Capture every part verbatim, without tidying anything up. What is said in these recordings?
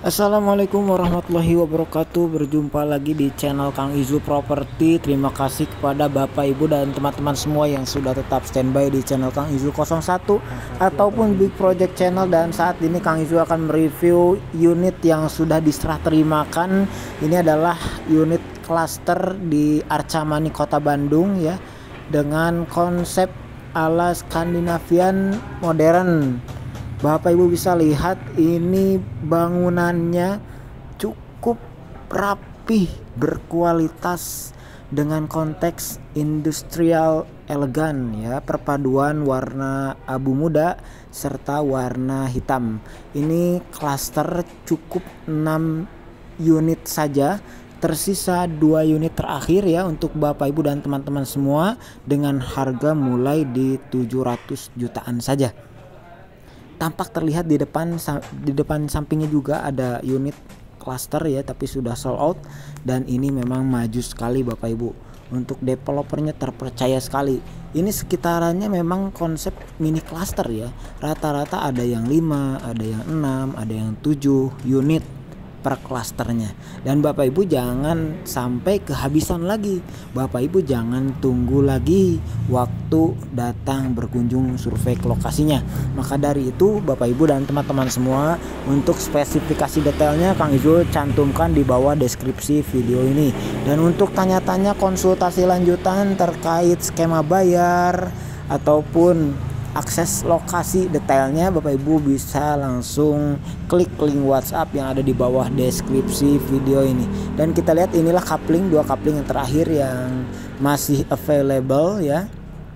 Assalamualaikum warahmatullahi wabarakatuh. Berjumpa lagi di channel Kang Izul Property. Terima kasih kepada Bapak Ibu dan teman-teman semua yang sudah tetap standby di channel Kang Izul nol satu ataupun Big Project Channel. Dan saat ini Kang Izul akan mereview unit yang sudah diserah terimakan. Ini adalah unit klaster di Arca Mani Kota Bandung ya, dengan konsep ala Skandinavian modern. Bapak Ibu bisa lihat ini bangunannya cukup rapih, berkualitas dengan konteks industrial elegan ya, perpaduan warna abu muda serta warna hitam. Ini klaster cukup enam unit saja, tersisa dua unit terakhir ya untuk Bapak Ibu dan teman-teman semua dengan harga mulai di tujuh ratus jutaan saja. Tampak terlihat di depan di depan sampingnya juga ada unit cluster ya, tapi sudah sold out. Dan ini memang maju sekali Bapak Ibu, untuk developernya terpercaya sekali. Ini sekitarannya memang konsep mini cluster ya, rata-rata ada yang lima, ada yang enam, ada yang tujuh unit per klasternya. Dan Bapak Ibu jangan sampai kehabisan lagi. Bapak Ibu jangan tunggu lagi waktu datang berkunjung survei ke lokasinya. Maka dari itu Bapak Ibu dan teman-teman semua, untuk spesifikasi detailnya Kang Izul cantumkan di bawah deskripsi video ini. Dan untuk tanya-tanya konsultasi lanjutan terkait skema bayar ataupun akses lokasi detailnya, Bapak Ibu bisa langsung klik link WhatsApp yang ada di bawah deskripsi video ini. Dan kita lihat inilah coupling, dua coupling yang terakhir yang masih available ya.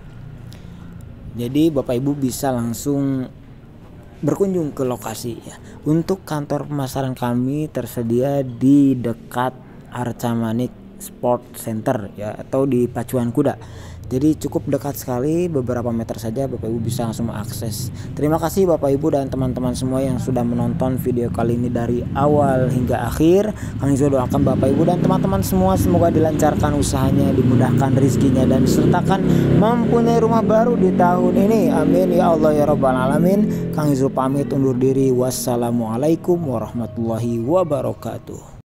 Jadi Bapak Ibu bisa langsung berkunjung ke lokasi ya. Untuk kantor pemasaran kami tersedia di dekat Arca Mani Sport Center ya, atau di Pacuan Kuda. Jadi cukup dekat sekali, beberapa meter saja Bapak Ibu bisa langsung mengakses. Terima kasih Bapak Ibu dan teman-teman semua yang sudah menonton video kali ini dari awal hingga akhir. Kang Izul doakan Bapak Ibu dan teman-teman semua semoga dilancarkan usahanya, dimudahkan rezekinya, dan disertakan mempunyai rumah baru di tahun ini. Amin ya Allah ya Rabbal Alamin. Kang Izul pamit undur diri. Wassalamualaikum warahmatullahi wabarakatuh.